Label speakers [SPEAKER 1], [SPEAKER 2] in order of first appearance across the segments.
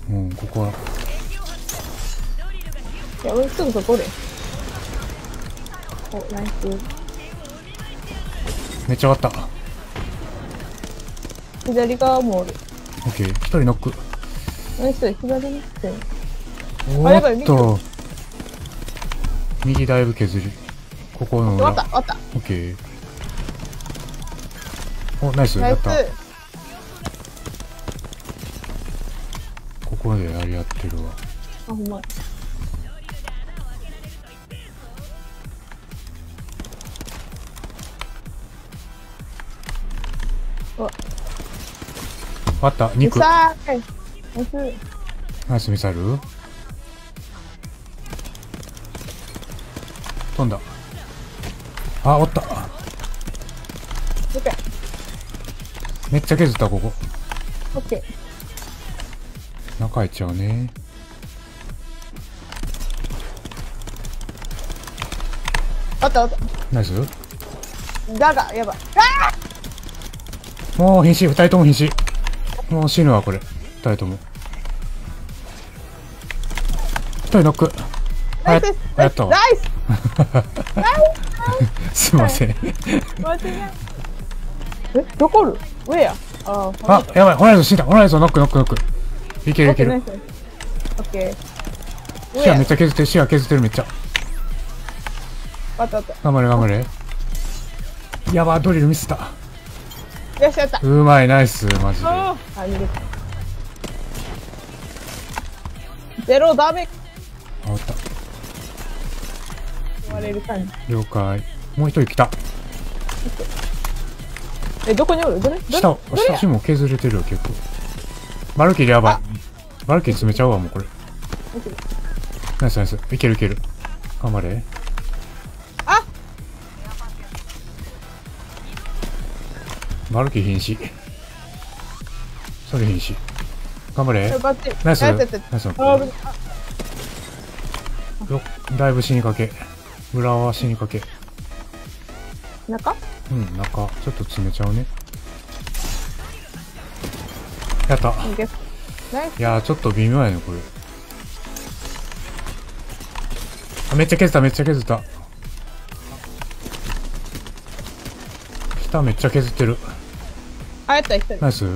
[SPEAKER 1] うん、ここは。
[SPEAKER 2] いや、俺すぐそこで。お、ナイス。
[SPEAKER 1] めっちゃ上がった。
[SPEAKER 2] 左側もおる。
[SPEAKER 1] オッケー、一人ノック。
[SPEAKER 2] ナイス、左に来て。
[SPEAKER 1] おーっと。右だいぶ削り。ここの裏。
[SPEAKER 2] あった、あった。
[SPEAKER 1] オッケー。お、ナイス、やった。ここでやり合ってるわ。
[SPEAKER 2] あ、ほんま。うわ。
[SPEAKER 1] あった、肉。
[SPEAKER 2] ナイス。
[SPEAKER 1] ナイスミサイル。飛んだ。あ、おった。
[SPEAKER 2] オッケー。
[SPEAKER 1] めっちゃ削った、ここ。
[SPEAKER 2] オッケー。
[SPEAKER 1] 中入っちゃうね。
[SPEAKER 2] あったあった。
[SPEAKER 1] ナイス。
[SPEAKER 2] だが、やばい。
[SPEAKER 1] もう瀕死、二人とも瀕死。もう死ぬわ、これ。二人とも。一人ノック。
[SPEAKER 2] ナイス。
[SPEAKER 1] やったわ。
[SPEAKER 2] ナイス。ナイ
[SPEAKER 1] すいません。
[SPEAKER 2] ス。間違え。え、どこおる？上や。あ
[SPEAKER 1] あ、やばい、ホライゾン死んだ。ホライゾンノックノックノック。いけるいける。
[SPEAKER 2] オッケー。
[SPEAKER 1] 視野めっちゃ削ってる、視野削ってる、めっちゃ。
[SPEAKER 2] あったあった。
[SPEAKER 1] 頑張れ頑張れ。やば、ドリルミスった。
[SPEAKER 2] よし、やった。
[SPEAKER 1] うまい、ナイス、マジで。
[SPEAKER 2] あ、逃げた。ゼロダメ。
[SPEAKER 1] あ、おった。
[SPEAKER 2] 言われる感じ。
[SPEAKER 1] 了解。もう一人来た。
[SPEAKER 2] え、どこにおる？どれ？
[SPEAKER 1] 下も削れてるよ、結構。バルキリやばい。バルキリ詰めちゃうわ、もうこれ。ナイスナイス。いけるいける。頑張れ。
[SPEAKER 2] あ、
[SPEAKER 1] バルキリ瀕死。それ瀕死。頑張れ。
[SPEAKER 2] バッチリ。
[SPEAKER 1] ナイス。ナイス。だいぶ死にかけ。裏は死にかけ。
[SPEAKER 2] 中？
[SPEAKER 1] うん、中。ちょっと詰めちゃうね。やった。いやー、ちょっと微妙やね、これ。あ、めっちゃ削った、めっちゃ削った。下めっちゃ削ってる。
[SPEAKER 2] あ、やった、一人。
[SPEAKER 1] ナイス。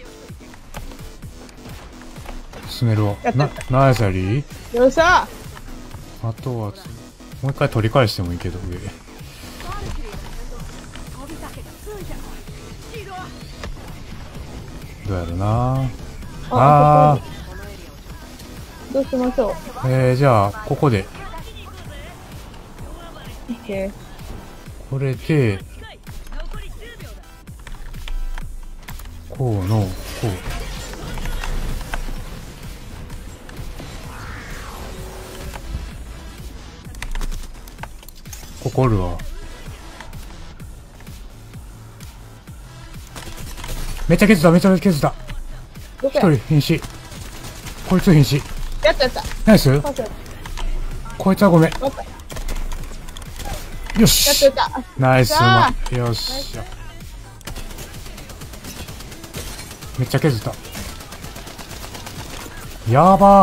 [SPEAKER 1] 進めるわ。ナイスやり。
[SPEAKER 2] よっしゃ。
[SPEAKER 1] あとは、もう一回取り返してもいいけど、上。どうやろな。あ
[SPEAKER 2] ー。どうしましょ
[SPEAKER 1] う。じゃあ、ここで。
[SPEAKER 2] オッケー。
[SPEAKER 1] これで、こうの、こう。ここおるわ。めっちゃ削った、めっちゃ削った。一人瀕死。こいつ瀕死。
[SPEAKER 2] やったやった。
[SPEAKER 1] ナイス。こいつはごめん。よし。
[SPEAKER 2] やったやった。
[SPEAKER 1] ナイス。よっしゃ。めっちゃ削った。やば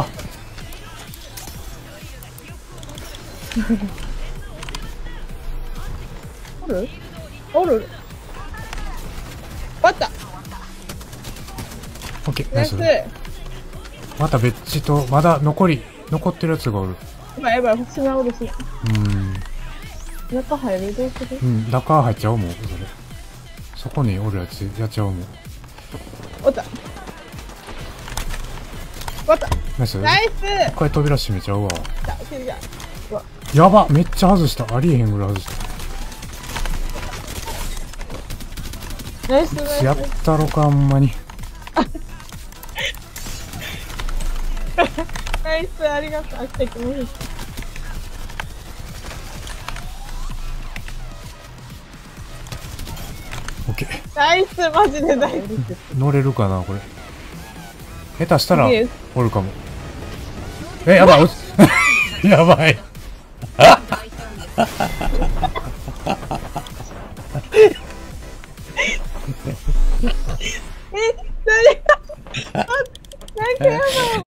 [SPEAKER 1] ー。
[SPEAKER 2] おるあった。
[SPEAKER 1] オッケー、ナイス。また別地と、まだ残ってるやつがおる。
[SPEAKER 2] やばい、星がおるし。中入る？どうする？
[SPEAKER 1] 中入っちゃおう、もう、それ。そこにおるやつ、やっちゃおう、もう。
[SPEAKER 2] おった。おった。
[SPEAKER 1] ナイス。
[SPEAKER 2] ナイス。
[SPEAKER 1] 一回扉閉めちゃうわ。
[SPEAKER 2] や
[SPEAKER 1] やば、めっちゃ外した。ありえへんぐらい外した。
[SPEAKER 2] ナイスナイス。
[SPEAKER 1] やったろか、ほんまに。
[SPEAKER 2] ナイス、ありがとう。来てくれる。
[SPEAKER 1] オッケー。
[SPEAKER 2] ナイス、マジでナイス。
[SPEAKER 1] 乗れるかな、これ。下手したら、おるかも。やばい。やばい。